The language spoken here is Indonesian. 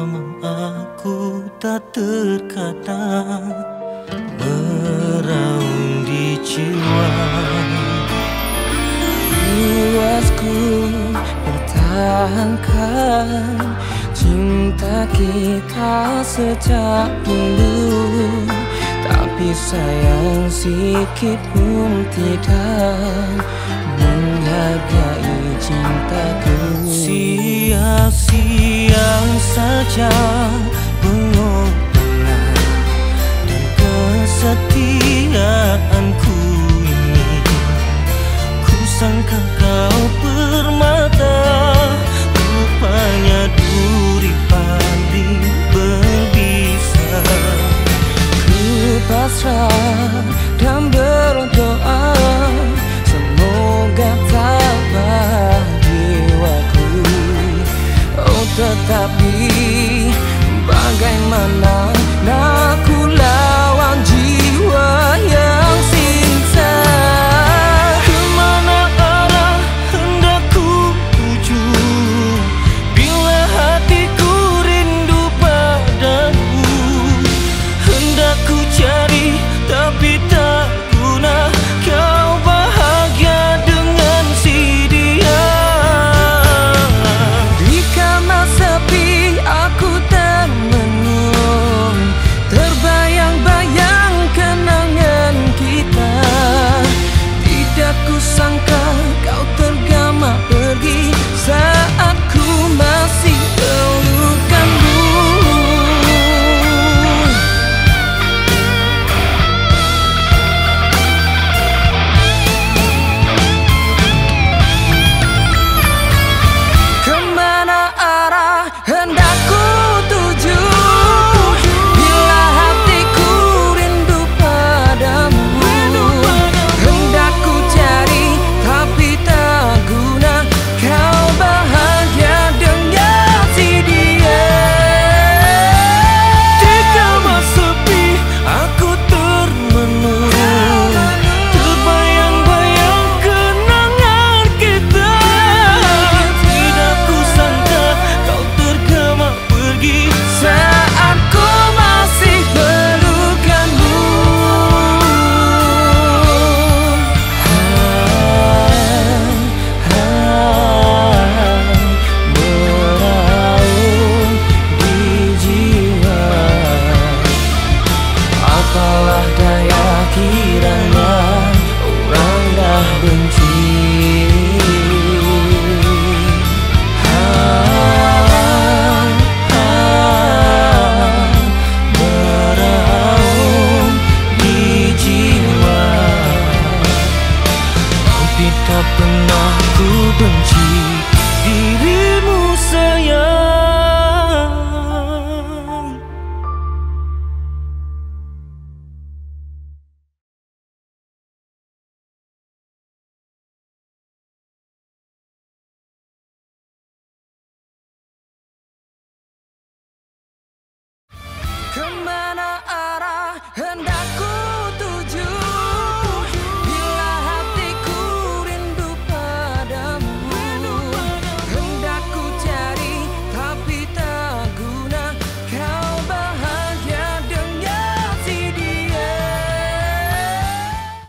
bersama aku tak terkata meraung di jiwa. Puasku pertahankan cinta kita sejak dulu, tapi sayang sikit pun tidak menghargai cintaku. Sia-sia saja pengorbanan dan kesetiaanku ini. Ku sangka kau permata, rupanya duri paling berbisa. Ku pasrah dan berdoa, semoga tabah jiwaku. Oh tetapi bagaimana aku lawan jiwa yang sinta. Kemana arah hendak ku tuju bila hatiku rindu padamu? Hendak ku cari tapi tak guna, kau bahagia dengan si dia. Di kamar sepi aku termenung, terbayang-bayang kenangan kita. Tidak kusangka kau tergama pergi saat ku masih pelukanmu. Kemana arah hendak ku tuju bila hatiku rindu padamu? Hendak ku cari tapi tak guna, kau bahagia dengan si dia. Di kamar sepi aku termenung, terbayang-bayang kenangan kita. Tidak kusangka kau tergema pergi Saat ku masih pelukanmu. Meraung di jiwa, apalah daya kiranya orang dah benci. meraung di jiwa. Tapi tak pernah ku benci dirimu sayang. Kemana